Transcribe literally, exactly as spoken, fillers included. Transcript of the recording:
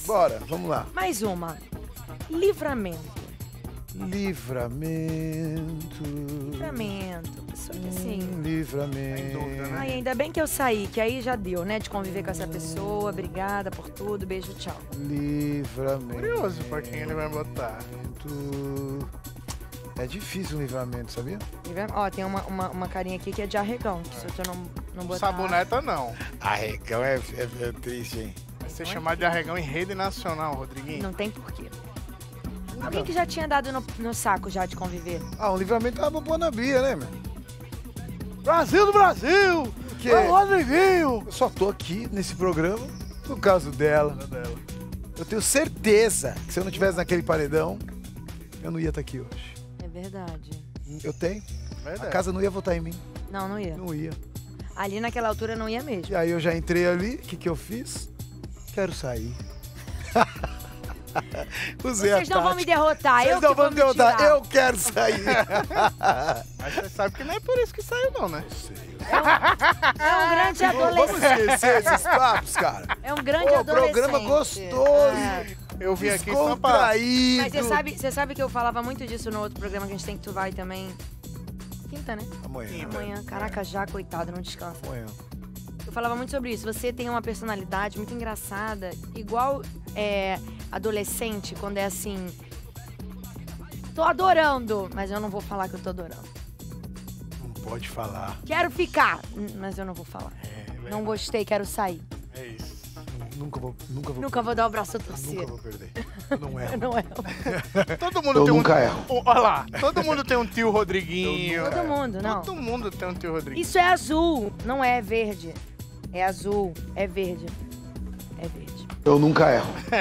Bora, vamos lá. Mais uma. Livramento. Livramento. Livramento. Isso aqui sim. Hum, livramento. Sem dúvida, né? Ai, ainda bem que eu saí, que aí já deu, né? De conviver com essa pessoa. Obrigada por tudo. Beijo, tchau. Livramento. Curioso pra quem ele vai botar. É difícil o livramento, sabia? Livra- Ó, tem uma, uma, uma carinha aqui que é de arregão. Que se eu não, não botar... Saboneta não. Arregão é, é, é triste, hein? Vai ser chamado de arregão em rede nacional, Rodriguinho. Não tem porquê. Alguém que já tinha dado no, no saco já de conviver. Ah, um livramento é uma boa na Bia, né, meu? Brasil do Brasil! Que É o Rodriguinho! eu só tô aqui nesse programa por causa dela. Eu tenho certeza que se eu não tivesse naquele paredão, eu não ia estar aqui hoje. É verdade. Eu tenho. Verdade. A casa não ia votar em mim. Não, não ia. Não ia. Ali naquela altura não ia mesmo. E aí eu já entrei ali, o que que eu fiz? Quero sair. Usei Vocês a não vão me tática. derrotar, Vocês eu não que vão vou me me derrotar, tirar. eu quero sair. Mas você sabe que não é por isso que saiu não, né? É um grande Vamos adolescente. esquecer esses papos, cara. É um grande Pô, adolescente. programa gostoso. É. Eu vim aqui só pra... Descontraído. Mas você sabe, você sabe que eu falava muito disso no outro programa que a gente tem que tu vai também. Quinta, né? Amanhã. Amanhã. Caraca, já, coitado, não descansa. Amanhã. Eu falava muito sobre isso. Você tem uma personalidade muito engraçada, igual é, adolescente, quando é assim. Tô adorando, mas eu não vou falar que eu tô adorando. Não pode falar. Quero ficar, mas eu não vou falar. É, Não gostei, quero sair. é isso. Nunca vou, nunca vou, Nunca vou dar o braço a torcer. nunca vou perder. Eu não erro. Não é. Todo mundo Eu tem nunca um... erro. um- Olha lá, todo mundo tem um tio Rodriguinho. Todo mundo, não. Todo mundo tem um tio Rodriguinho. Isso é azul, não é verde. É azul, é verde. É verde. Eu nunca erro.